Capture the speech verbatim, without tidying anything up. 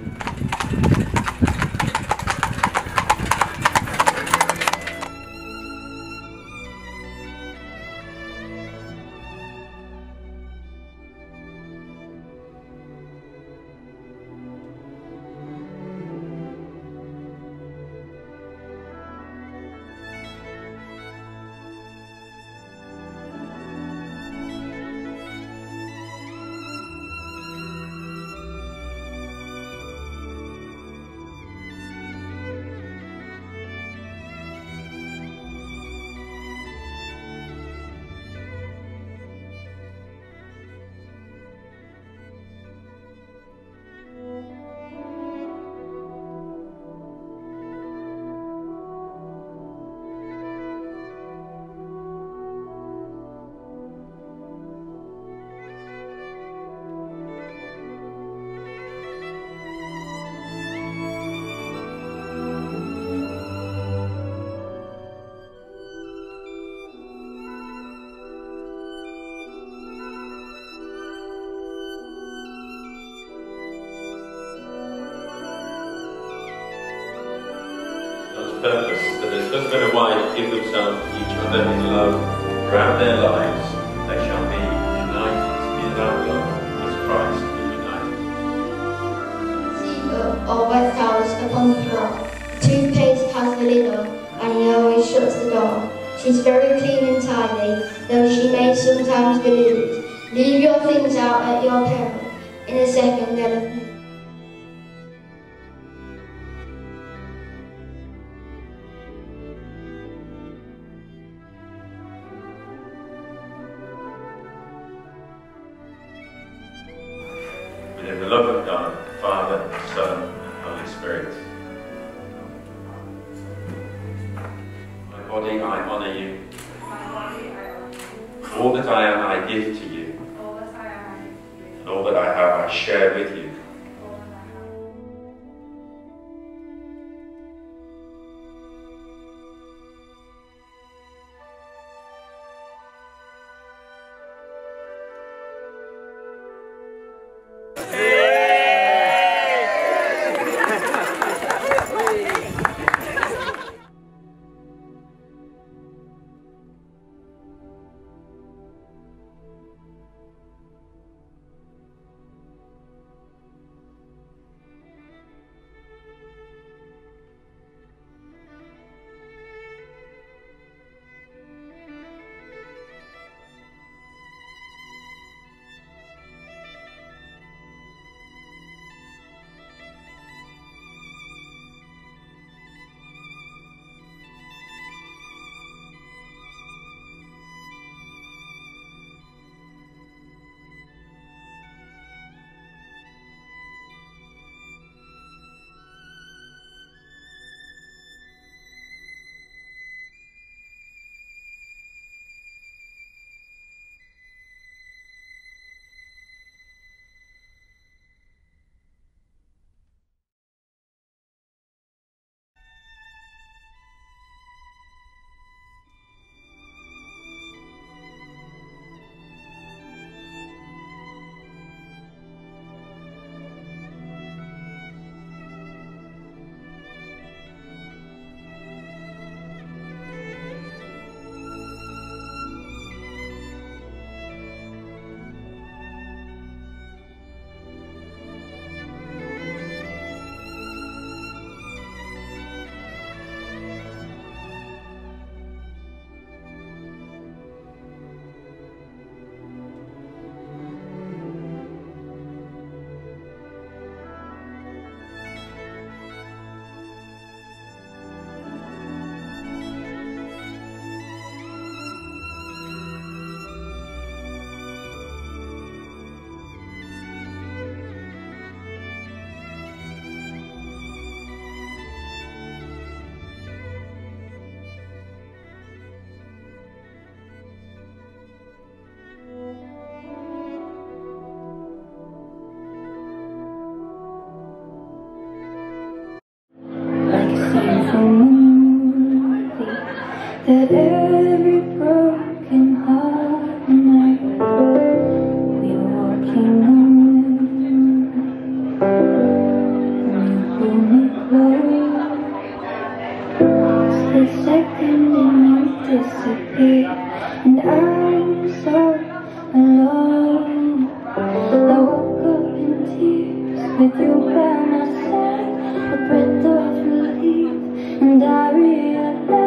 Purpose that as husband and wife give themselves to each other in love throughout their lives, they shall be united in that love as Christ is united. Seagull always housed upon the floor. The toothpaste has the lid on, and he always shuts the door. She's very clean and tidy, though she may sometimes be lewd. Leave your things out at your peril. In a second they'll have moved. In the love of God, Father, Son, and Holy Spirit. My body, I honour you. All that I am, I give to you. And all that I have, I share with you. That every broken heart night we were walking on moonlight. tears with you by my side, a breath of relief, and I realize